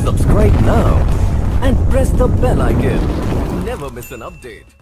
Subscribe now and press the bell icon to never miss an update.